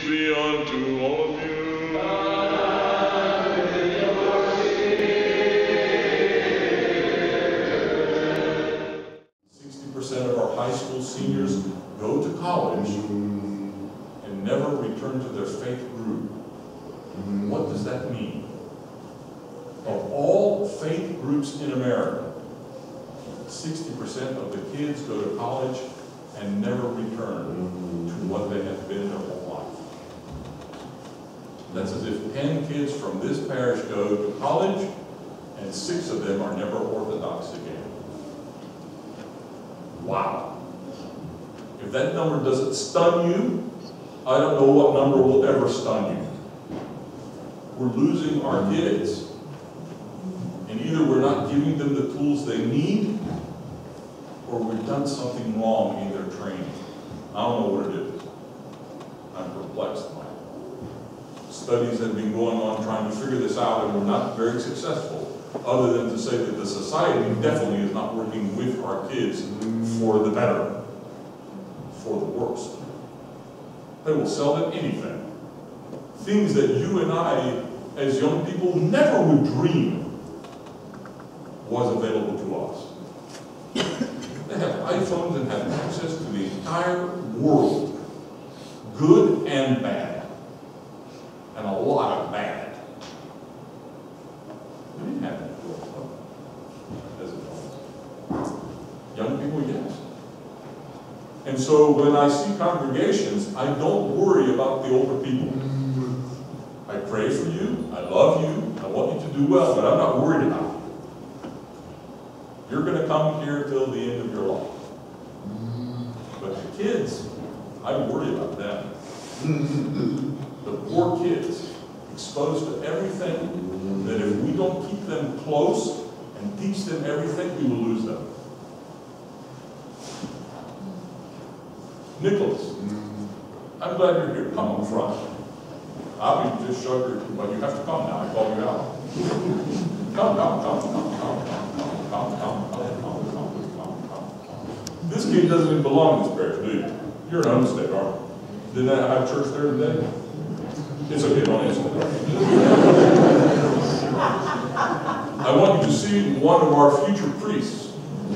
be unto all of you. 60% of our high school seniors go to college and never return to their faith group. What does that mean? Of all faith groups in America, 60% of the kids go to college and never return to what they have been their whole life. That's as if 10 kids from this parish go to college and 6 of them are never Orthodox again. Wow. If that number doesn't stun you, I don't know what number will ever stun you. We're losing our kids. And either we're not giving them the tools they need, or we've done something wrong in their training. I don't know what it is. I'm perplexed by it. Studies have been going on trying to figure this out, and we're not very successful, other than to say that the society definitely is not working with our kids for the better, for the worse. They will sell them anything. Things that you and I, as young people, never would dream was available to us. They have iPhones and have access to the entire world, good and bad, and a lot of bad. We didn't have that as adults. Young people, yes. And so when I see congregations, I don't worry about the older people. I pray for you, I love you, I want you to do well, but I'm not worried about you. You're going to come here till the end of your life. But the kids, I worry about them. The poor kids, exposed to everything, that if we don't keep them close and teach them everything, we will lose them. Nicholas, I'm glad you're here. Come up front. I'll be just showed you, but you have to come now. I called you out. Come. This kid doesn't even belong in this parish, do you? You're an homestead, aren't you? Didn't I have church there today? It's okay, don't answer that. I want you to see one of our future priests.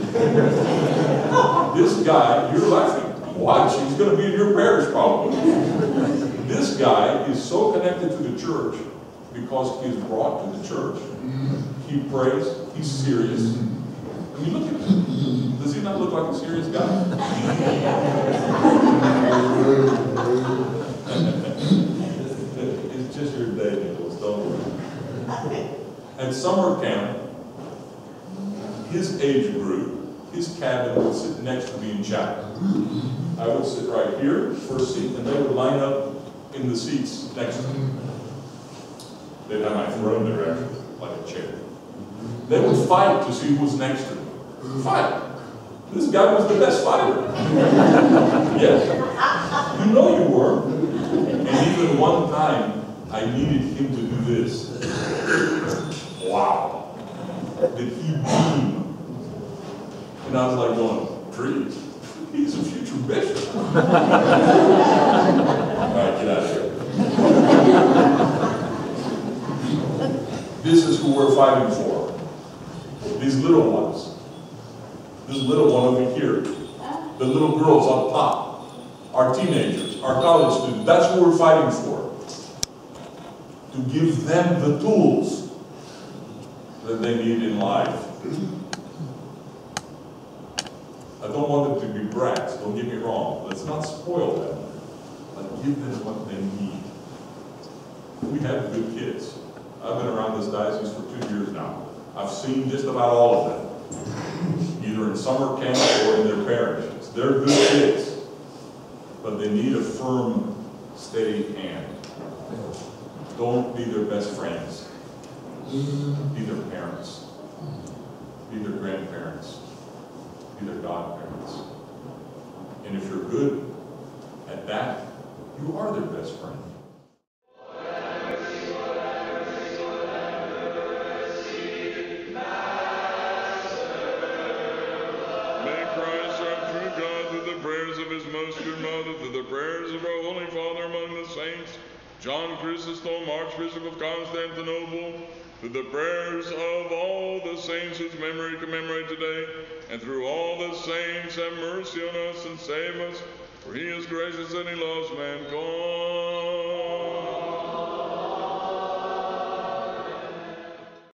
This guy, you're laughing. Watch, he's going to be in your parish probably. This guy is so connected to the church because he is brought to the church. He prays, he's serious. I mean, look at him. Does he not look like a serious guy? It's just your day, Nicholas, don't worry. At summer camp, his age group, his cabin would sit next to me in chapel. I would sit right here, first seat, and they would line up in the seats next to me. They'd have my throne there, actually, like a chair. They would fight to see who was next to me. Fight. This guy was the best fighter. Yes. You know you were. And even one time, I needed him to do this. Wow. Did he beam? And I was like going, trees. He's a future bishop. All right, get out of here. This is who we're fighting for. These little ones. This little one over here. The little girls on top. Our teenagers, our college students. That's who we're fighting for. To give them the tools that they need in life. I don't want them to be brats, don't get me wrong. Let's not spoil them, but give them what they need. We have good kids. I've been around this diocese for 2 years now. I've seen just about all of them, either in summer camp or in their parishes. They're good kids, but they need a firm, steady hand. Don't be their best friends. Be their parents. Be their grandparents. Be their godparents. And if you're good at that, you are their best friend. May Christ, our true God, through the prayers of his most good mother, through the prayers of our Holy Father among the saints, John Chrysostom, Archbishop of Constantinople, through the prayers of all the saints whose memory commemorate today, and through all the saints, have mercy on us and save us, for he is gracious and he loves mankind.